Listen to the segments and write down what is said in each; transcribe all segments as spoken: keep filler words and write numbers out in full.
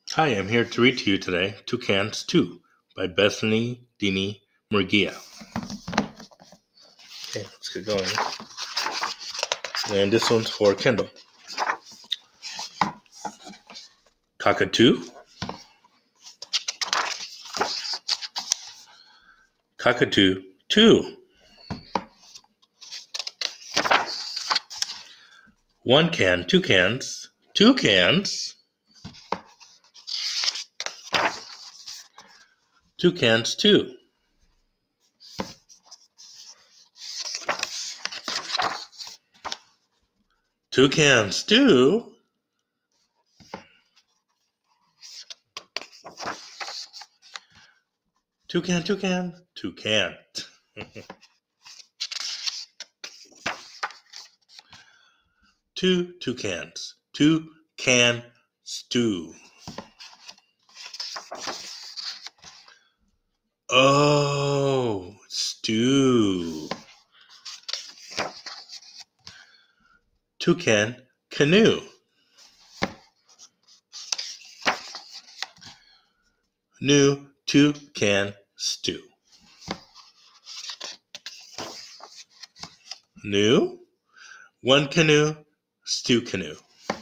Hi, I'm here to read to you today Toucans two by Bethany Dini Murguia. Okay, let's get going. And this one's for Kindle. Cockatoo. Cockatoo two. One can, two cans, two cans. Two cans two. Two cans two. Two can, two can, two can't. Two two cans, two can stew. Oh, stew. Toucan canoe. New toucan stew. New one canoe, stew canoe.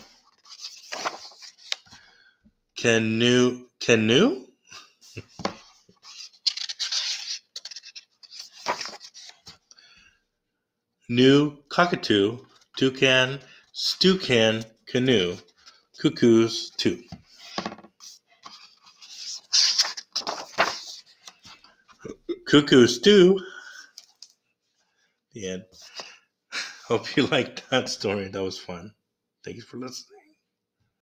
Canoe canoe. New cockatoo, toucan, stew can, canoe, cuckoos two. Cuckoo stew. The end. Hope you liked that story. That was fun. Thanks for listening.